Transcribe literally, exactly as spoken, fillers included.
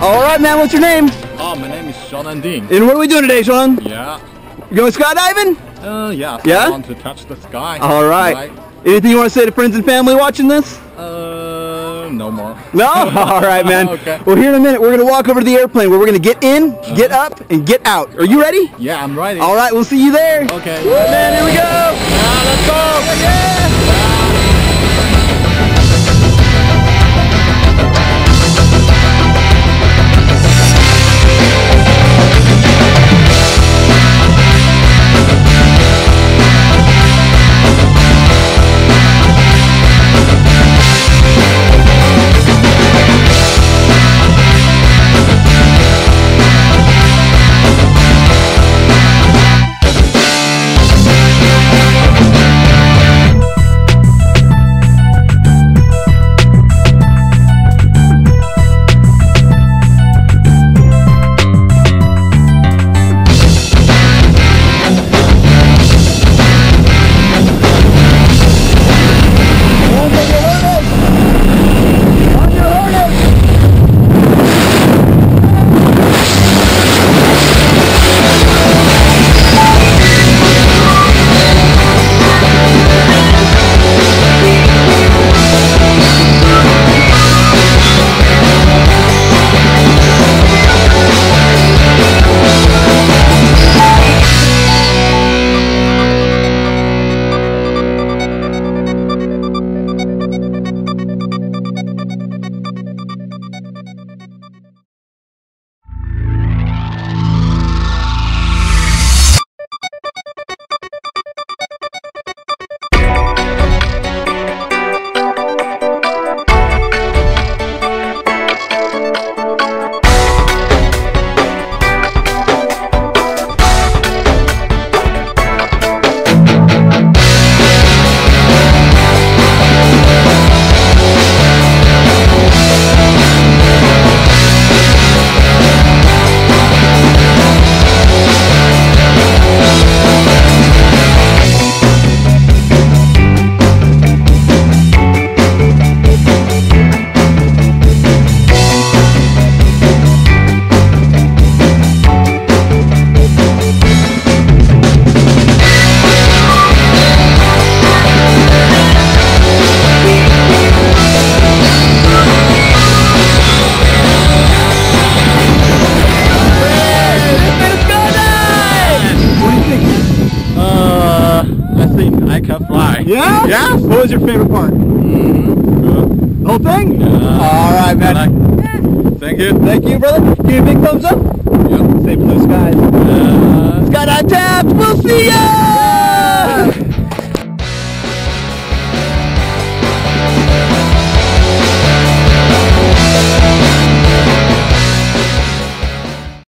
All right, man. What's your name? Oh, my name is Xiaonan. And what are we doing today, Sean? Yeah. You going skydiving? Uh, yeah. Yeah? I want to touch the sky. All right. right. Anything you want to say to friends and family watching this? Uh, no more. No? All right, man. Okay. Well, here in a minute, we're going to walk over to the airplane where we're going to get in, uh-huh. get up, and get out. Are you ready? Yeah, I'm ready. All right, we'll see you there. Okay. All right, man, here we go. Yeah, let's go. Yeah, yeah. I can fly. Yeah? Yeah? What was your favorite part? Mm-hmm. The whole thing? Yeah. All right, man. Like, thank you. Thank you, brother. Give me a big thumbs up. Yep. Say blue skies. Uh, Skydive Taft. We'll see ya!